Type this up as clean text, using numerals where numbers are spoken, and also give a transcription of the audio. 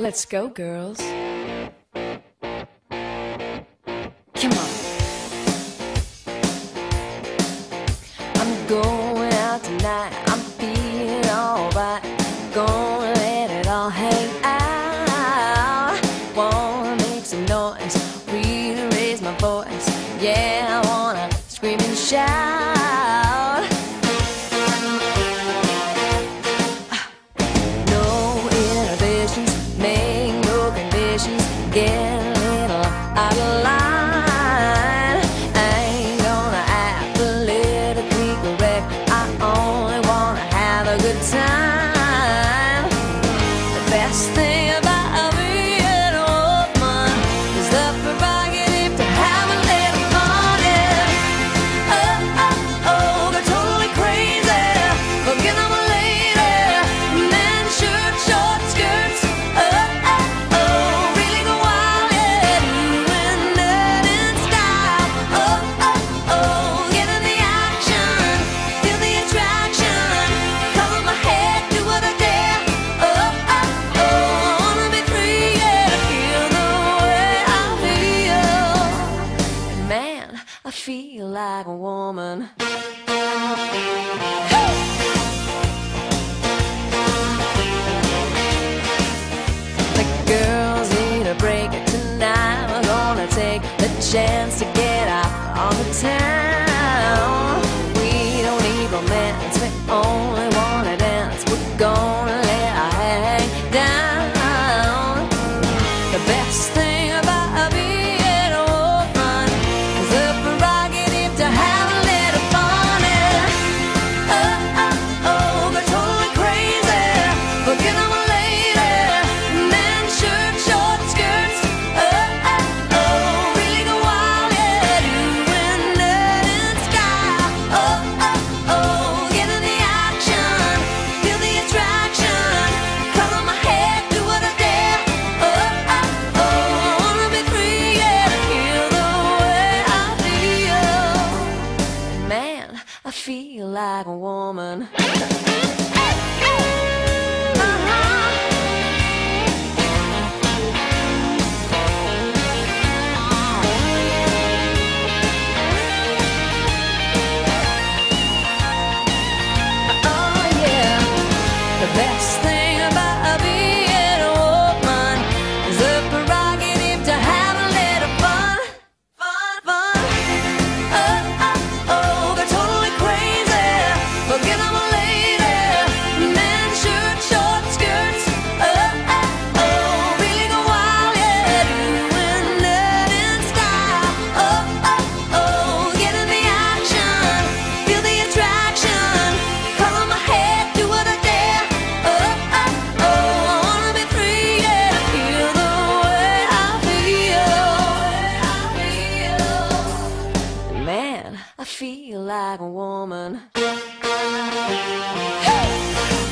Let's go, girls. Come on. I'm going out tonight. I'm feeling alright. Gonna let it all hang out. Wanna make some noise, really raise my voice. Yeah, I wanna scream and shout. No inhibitions, make no conditions. Get a little out of line. I ain't gonna act politically correct. I only wanna have a good time. The best thing about being a woman is the prerogative to have a little fun. Yeah. Oh, oh, oh, they're totally crazy. Forget I'm a lady. Men, shirt, short skirts. Oh, oh, oh, really go wild. Yeah, doing that in style. Oh, oh, oh, get in the action, feel the attraction. Color my head, do what I dare. Oh, oh, oh, I wanna be free, yeah, feel the way I feel. And man, I feel like a woman. The girls need a break tonight. We're gonna take the chance to get out on the town. We don't need romance, we only wanna dance. We're gonna let our hair hang down. The best thing about being a woman is the prerogative to have a little fun. Yeah. Oh, oh, oh, they're totally crazy. Forget I'm a lady. Men, shirt, short skirts. Oh, oh, oh, really go wild. Yeah, doing that in style. Oh, oh, oh, get in the action, feel the attraction. Color my hair, do what I dare. Oh, oh, oh, I wanna be free, yeah, feel the way I feel. Man, I feel like a woman. Oh yeah, the best thing about being a woman is the prerogative to have a little fun, fun, fun. Oh, oh, oh, they're totally crazy. Forget I'm a lady. Men, shirt, short skirts. Oh, oh, oh, really go wild, yeah, doing that in style. Oh, oh, oh, get in the action, feel the attraction. Color my hair, do what I dare. Oh, oh, oh, I wanna be free, yeah, feel the way I feel. Man, I feel like a woman. Hey!